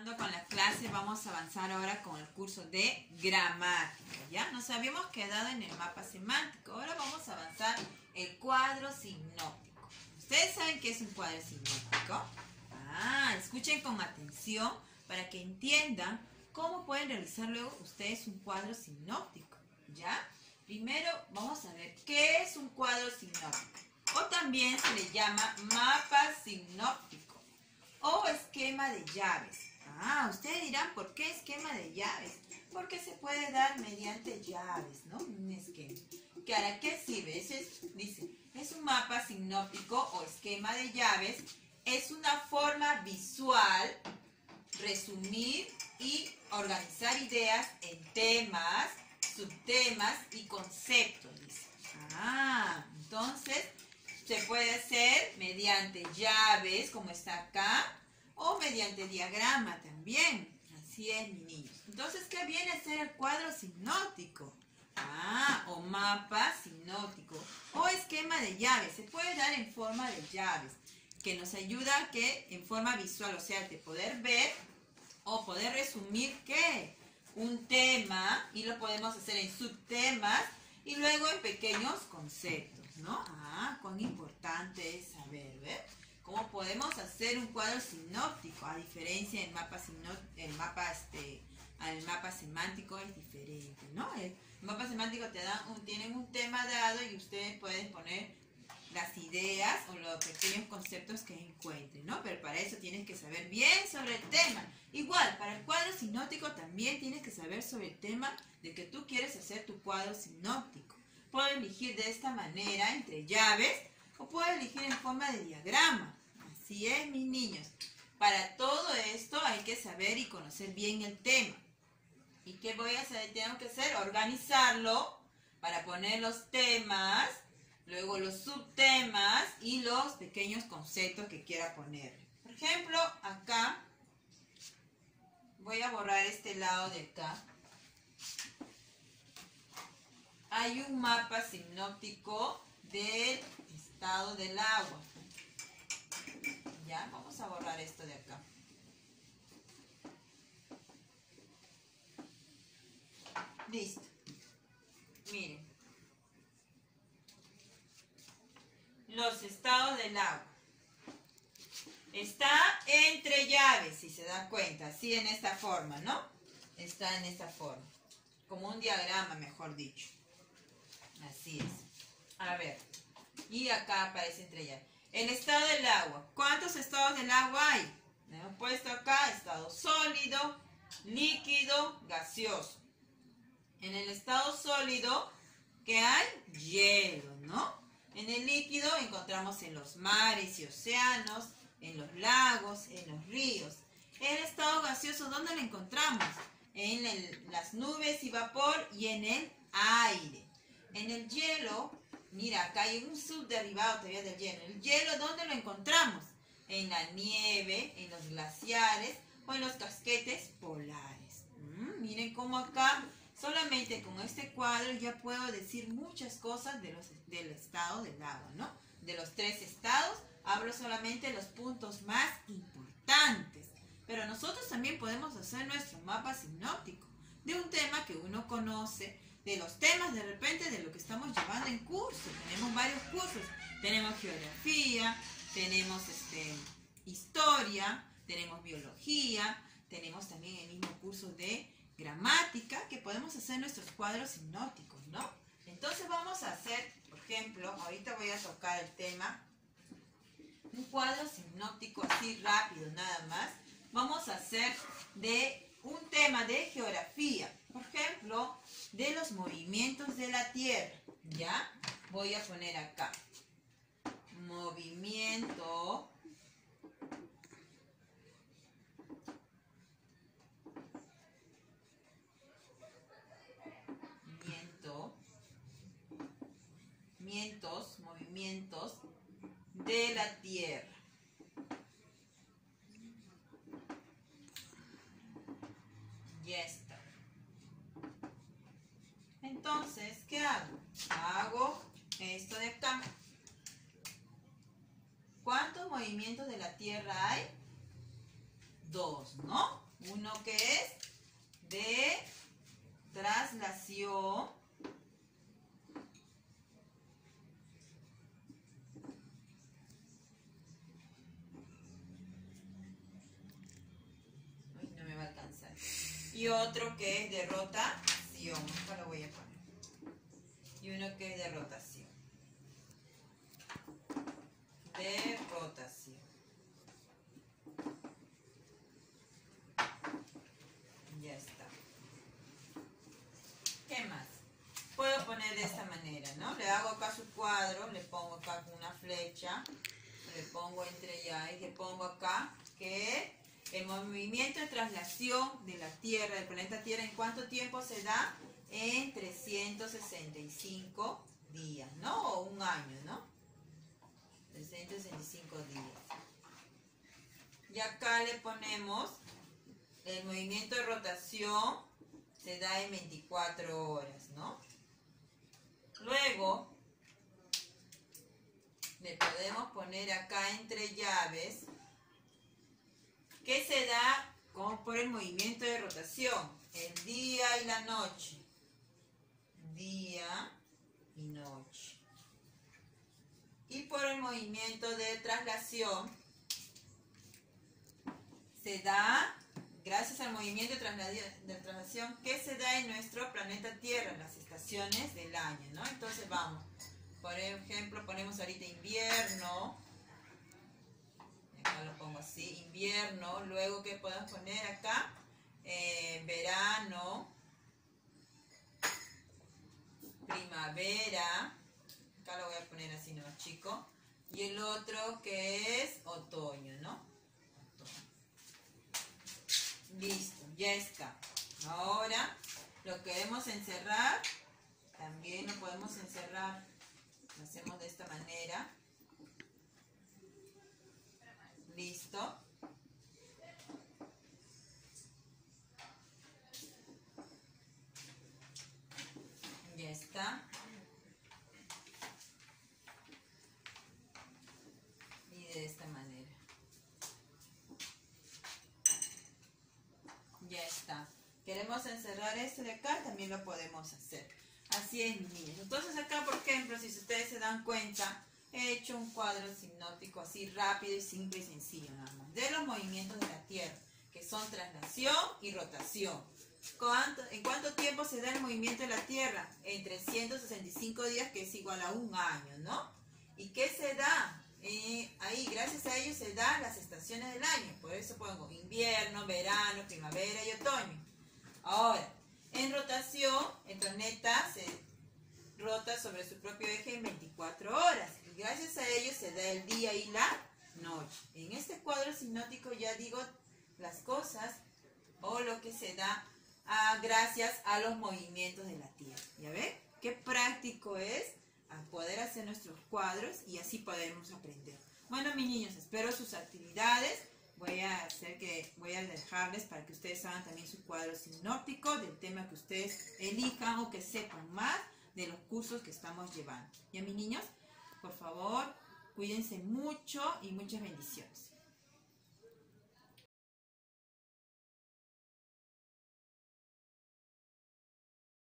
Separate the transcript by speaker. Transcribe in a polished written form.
Speaker 1: continuando con la clase, vamos a avanzar ahora con el curso de gramática, ¿ya? Nos habíamos quedado en el mapa semántico, ahora vamos a avanzar el cuadro sinóptico. ¿Ustedes saben qué es un cuadro sinóptico? Escuchen con atención para que entiendan cómo pueden realizar luego ustedes un cuadro sinóptico, ¿ya? Primero vamos a ver qué es un cuadro sinóptico, o también se le llama mapa sinóptico o esquema de llaves. Ustedes dirán, ¿por qué esquema de llaves? Porque se puede dar mediante llaves, ¿no? Un esquema. ¿Para qué sirve? Dice, es un mapa sinóptico o esquema de llaves. Es una forma visual, resumir y organizar ideas en temas, subtemas y conceptos, dice. Entonces se puede hacer mediante llaves, como está acá, o mediante diagrama también. Así es, mis niños. Entonces, ¿qué viene a ser el cuadro sinóptico? O mapa sinóptico, o esquema de llaves. Se puede dar en forma de llaves, que nos ayuda a que en forma visual, o sea, de poder ver o poder resumir ¿qué? Un tema, y lo podemos hacer en subtemas y luego en pequeños conceptos, ¿no? Cuán importante es saber, ¿ver? Cómo podemos hacer un cuadro sinóptico, a diferencia del mapa semántico es diferente, ¿no? El mapa semántico tienen un tema dado y ustedes pueden poner las ideas o los pequeños conceptos que encuentren, ¿no? Pero para eso tienes que saber bien sobre el tema. Igual, para el cuadro sinóptico también tienes que saber sobre el tema de que tú quieres hacer tu cuadro sinóptico. Puedo elegir de esta manera, entre llaves, o puedo elegir en forma de diagrama. Así es, mis niños. Para todo esto hay que saber y conocer bien el tema. ¿Y qué voy a hacer? Tengo que hacer organizarlo para poner los temas, luego los subtemas y los pequeños conceptos que quiera poner. Por ejemplo, acá voy a borrar este lado de acá. Hay un mapa sinóptico del estado del agua. Ya, vamos a borrar esto de acá. Listo. Miren. Los estados del agua. Está entre llaves, si se dan cuenta. Así en esta forma, ¿no? Está en esta forma. Como un diagrama, mejor dicho. Así es. A ver. Y acá aparece entre llaves. El estado del agua. ¿Cuántos estados del agua hay? Hemos puesto acá estado sólido, líquido, gaseoso. En el estado sólido, ¿qué hay? Hielo, ¿no? En el líquido encontramos en los mares y océanos, en los lagos, en los ríos. El estado gaseoso, ¿dónde lo encontramos? En las nubes y vapor y en el aire. En el hielo, mira, acá hay un subderivado todavía del hielo. ¿El hielo dónde lo encontramos? En la nieve, en los glaciares o en los casquetes polares. Miren cómo acá, solamente con este cuadro ya puedo decir muchas cosas del estado del agua, ¿no? De los 3 estados, hablo solamente de los puntos más importantes. Pero nosotros también podemos hacer nuestro mapa sinóptico de un tema que uno conoce, de los temas de repente de lo que estamos llevando en curso. Tenemos varios cursos. Tenemos geografía, tenemos historia, tenemos biología, tenemos también el mismo curso de gramática, que podemos hacer nuestros cuadros sinópticos, ¿no? Entonces vamos a hacer, por ejemplo, ahorita voy a tocar el tema, un cuadro sinóptico así rápido nada más. Vamos a hacer de un tema de geografía, por ejemplo, de los movimientos de la Tierra, ¿ya? Voy a poner acá, movimientos de la Tierra. Ya está. Entonces, ¿qué hago? Hago esto de acá. ¿Cuántos movimientos de la Tierra hay? 2, ¿no? Uno que es de traslación. Uy, no me va a alcanzar. Y otro que es de rotación. Acá lo voy a poner. Y uno que es de rotación. De rotación. Ya está. ¿Qué más? Puedo poner de esta manera, ¿no? Le hago acá su cuadro, le pongo acá con una flecha, le pongo entre ya y le pongo acá que el movimiento de traslación de la Tierra, del planeta Tierra, ¿en cuánto tiempo se da? En 365 días, ¿no? O un año, ¿no? 365 días. Y acá le ponemos el movimiento de rotación, se da en 24 horas, ¿no? Luego, le podemos poner acá entre llaves, que se da como por el movimiento de rotación, el día y la noche. Día y noche. Y por el movimiento de traslación, se da, gracias al movimiento de traslación que se da en nuestro planeta Tierra, en las estaciones del año, ¿no? Entonces vamos, por ejemplo, ponemos ahorita invierno, acá lo pongo así, invierno, luego que podemos poner acá, verano, primavera, acá lo voy a poner así, ¿no, chicos? Y el otro que es otoño, ¿no? Listo, ya está. Ahora lo queremos encerrar, también lo podemos encerrar, lo hacemos de esta manera. Listo. Ya está. Y de esta manera. Ya está. Queremos encerrar esto de acá, también lo podemos hacer. Así es, niños. Entonces acá, por ejemplo, si ustedes se dan cuenta, he hecho un cuadro sinóptico así rápido y simple y sencillo nada más. De los movimientos de la Tierra, que son traslación y rotación. ¿En cuánto tiempo se da el movimiento de la Tierra? En 365 días, que es igual a un año, ¿no? ¿Y qué se da? Ahí, gracias a ello se dan las estaciones del año. Por eso pongo invierno, verano, primavera y otoño. Ahora, en rotación, el planeta se rota sobre su propio eje en 24 horas. Y gracias a ello se da el día y la noche. En este cuadro sinóptico ya digo las cosas o lo que se da gracias a los movimientos de la Tierra. ¿Ya ven? Qué práctico es a poder hacer nuestros cuadros y así podemos aprender. Bueno, mis niños, espero sus actividades. Voy a dejarles para que ustedes hagan también su cuadro sinóptico del tema que ustedes elijan o que sepan más de los cursos que estamos llevando. ¿Ya, mis niños? Por favor, cuídense mucho y muchas bendiciones.